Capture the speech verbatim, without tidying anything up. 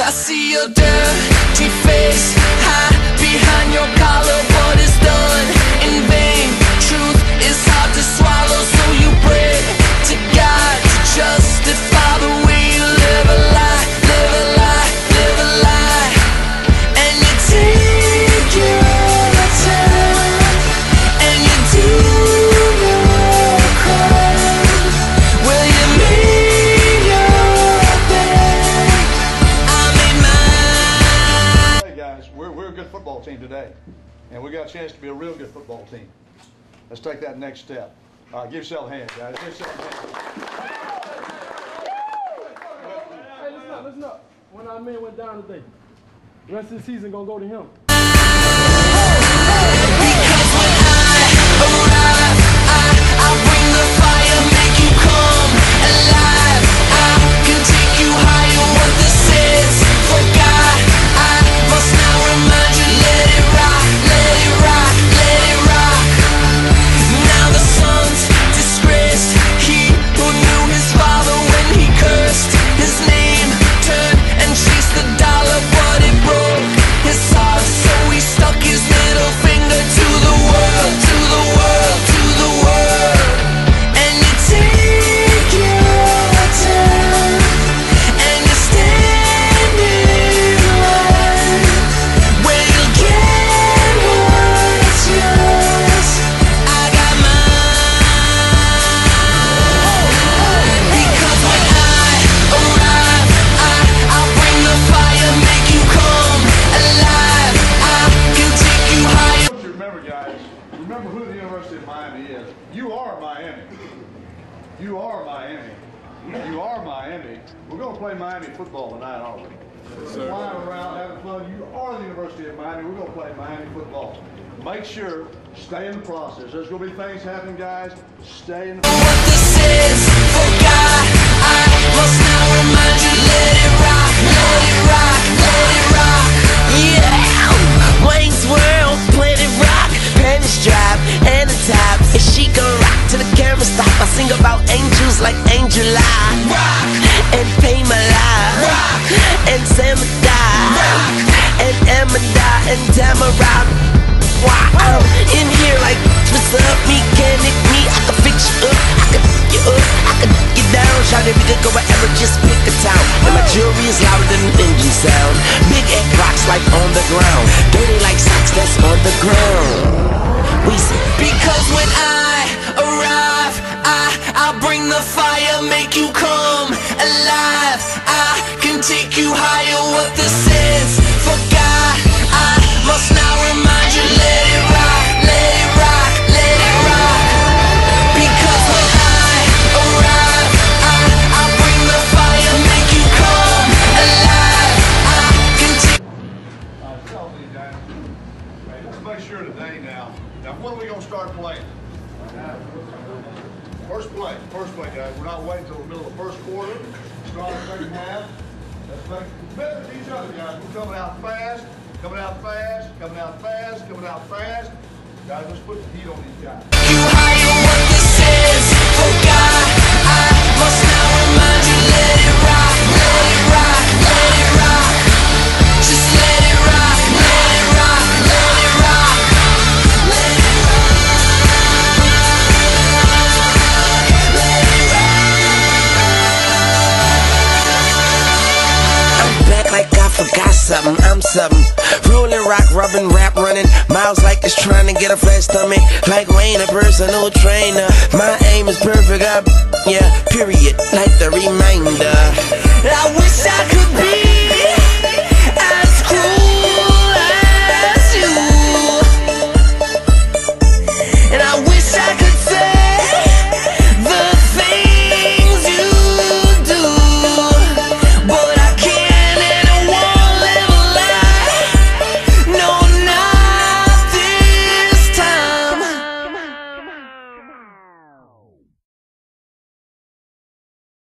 I see your dirty face hide behind your collar. What is done in vain? Truth is hard to swallow, so you pray to God to justify the way you live a lie, live a lie, live a lie. And you take your time, and you do your crime. Will you make your bed? I made mine. Hey guys, we're, we're a good football team today, and we got a chance to be a real good football team. Let's take that next step. Uh, give yourself a hand, guys. Give yourself a hand. Hey, listen up, listen up. When our man went down today, the rest of the season gonna go to him. Remember who the University of Miami is. You are Miami. You are Miami. You are Miami. We're going to play Miami football tonight, aren't we? Yes, sir. Flying around, having fun. You are the University of Miami. We're going to play Miami football. Make sure, stay in the process. There's going to be things happening, guys. Stay in the process. What this is for God, I must now remind you. Let it rock, let it rock, let it rock. Yeah, Wayne's World, let it rock. Pennies drop and the top, and she gon' rock till the camera stop. I sing about angels like Angel I rock and pay my life, rock and Samadai, rock and Amanda and Tamara. Why I'm in here like what's up, mechanic me? I can fix you up, I can f you up, I can get down. Shout it, we could go wherever, just pick a town. And my jewelry is louder than an engine sound. Big egg rocks like on the ground, dirty like socks that's on the ground. We say, because when I arrive, I I'll bring the fire, make you come alive. I can take you higher. What this is for God, I must now remind you. Let it rock, let it rock, let it rock. Because when I arrive, I I'll bring the fire, make you come alive. I can take. Uh, tell me, guys. Hey, let's make sure today now. Now, when are we going to start playing? First play. First play, guys. We're not waiting until the middle of the first quarter. Start the second half. Let's make commitment to each other, guys. We're coming out fast, coming out fast, coming out fast, coming out fast. Guys, let's put the heat on these guys. You higher, what this is for God, I must now remind you. Let it rock, let it rock, let it rock. Just let it rock, let it rock, let it rock. Let it rock, let it rock. I'm back like I forgot something, I'm something. Rolling rock, rubbing, rap running. Miles like it's trying to get a flat stomach. Like Wayne, a personal trainer. My aim is perfect, I, yeah, period. Like the reminder. I wish I could be